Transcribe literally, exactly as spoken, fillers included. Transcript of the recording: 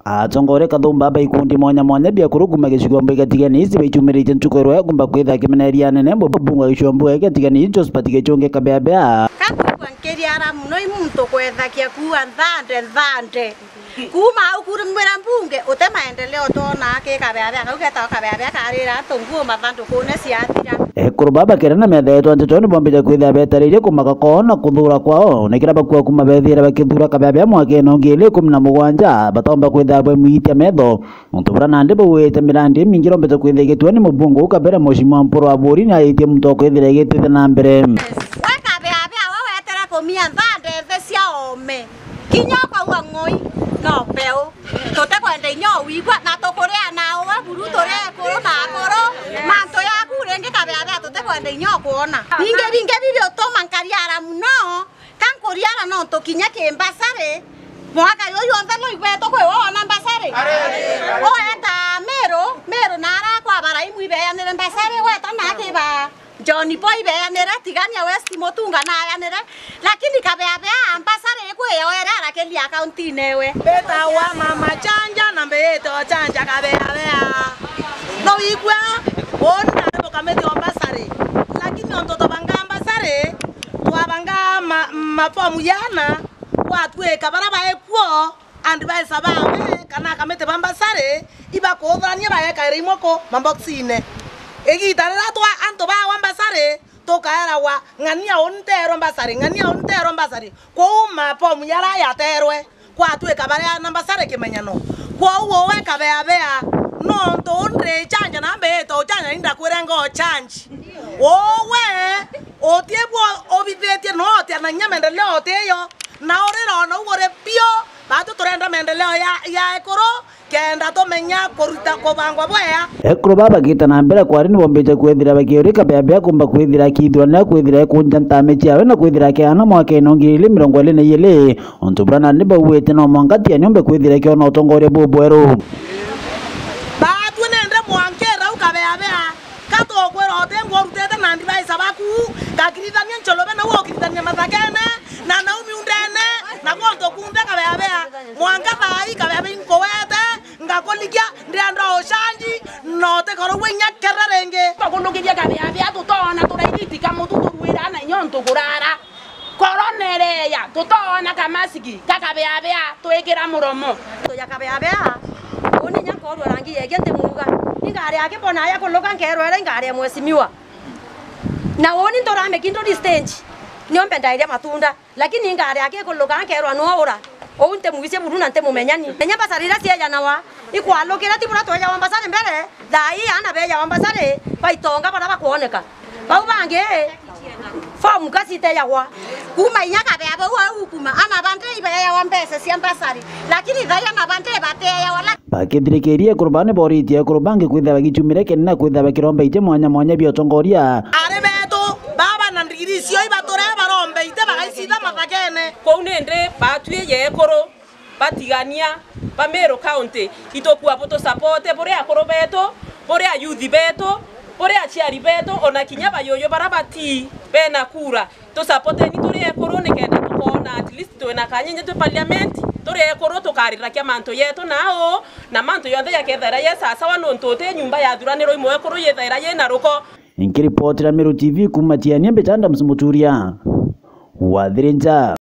atongore kathumba ba ikundi mwanya mwanya bia kuruguma gicigombe gatigani ici baichumirite nchukwero ya kumba kwitha kimeneria nene mbunga gicombo gatigani Josphat Gichunge kabebea kiriara muno imuntu kwethakia kuwa nthande nthande kuma ukurimwira mbunge ute maendeleo tona akikabebea kaugeta kabebea karira tunguo mathandu kune ciathira ekuru baba kerana methetwo ntetoni bombire kwitha betarire kumaka kona kuthura kwao nekira bakua kuma bethira bakithura kabebea mwake no ngile kumi na mugwanja batomba kwitha bwe mwitia metho muntu burana ndi bwete mirandi mingiro mbete kwitha gitwani mubungu ukabere moshimo mporo aburi na itie muntu kwithira gitete na mbere mia nthande the cia ome kinyoko wa ngoi no peo tote kwende nyo wigwa na tokorea na wa buru tore koro na koro manto ya kurenge kabea tote kwende nyo kuona ninge binge bibyo to mankariara muno kan koriara no to kinya ke mbasare mwaka yo yo ntano igwe to kwe wa na mbasare o eta mero mero nara kwa bara imu ibe ya nere mbasare we ta na ke ba Johnny boy be anere tigania west motunga na anere lakini kabea bea ambasare kwe era rakeli account newe beta wa mama chanja na beto chanja kabea bea no igwa ona bo kameti ambasare lakini ontoto banga ambasare twa banga ma, mafomu yana watu e kabara ba ekwo and ba sababe kana kamete ambasare iba ko dhania ba eka rimoko mamboxine egitarira twa anto ba wambasare tokaera wa ngania ontero mbasare ngania ontero mbasare ko uma pomu yara ya terwe kwa tweka bare nambasare kimenyano kwa uwo we kabea bea no nto onre chanja na beto chanja inda kurengo chanji owe otiebwo obithetie no otia na nyamendeleo oteyo na orero no ugore pio batu turenda mendeleo ya ya ekoro kenda to menya koruta kobangwa bwea ekuru baba gita na mbere kwari ni bombete kwithira bakiurika bebea kumba kwithira kithwa na kwithira kunja ntame ciawe na kwithira kiana mwake no ngiri mirongo ine na yele onto brana ni bawete no mongati ani ombe kwithira kio no tongore bobwero batu nende mwankera ukabea bea kato kwero tembo rutete na ndibai sabaku kakirithania ncholobe na wo kirithania mathakene na naumi undene na gonto kunde kabea bea mwanka thai kabea bea nkowete ngakolikia ndiandra oshanji note koro wenya kererenge bakundukiria kabea bea tutona turaitika mututu rwira na nyonto kurara koronereya tutona kamasiki kakabea bea twekira muromo to yakabea bea oni nyakorwa rangi yegete muga ingari yake bona ya koloka ngero era ingari ya mwesimiwa na oni ntorame kindo distance niombe ndairia matunda lakini ingari yake koloka ngero no ora ounte mugice buruna nte mumenyani enya basarira cia yana wa ikwalokera tibura to ya wambasare mbere dai ana be ya wambasare baitonga bara bakuoneka bau bange form kasite ya wa kuma inyaka be abo wa ukuma ana bande ibe ya wambese cia mbasari lakini dai ana bande bate ya wala bakithirikirie kurbane boritie kurbange kwitha bagichumire kenna kwitha bakirombe ite mwanya mwanya biotongoria are beto baba na ndigirisio ibatore barombe ite bagaisitha mathakene ko nende batue ye koro batigania Bamero County itokua poto support bore akoro beto bore youth beto bore achiari beto ona kinya bayoyo barabati bena kura to support ni tore ekoro ne kenda tukona at least to na kanyenye to parliament tore ekoro to karira kya manto yeto nao na manto yonde yakethera yesa sawa no ntote nyumba ya thuraniro imo ekoro yethera yena ruko inkiripotira Meru T V kumatiania mbetanda msumuturia Wadhirinja.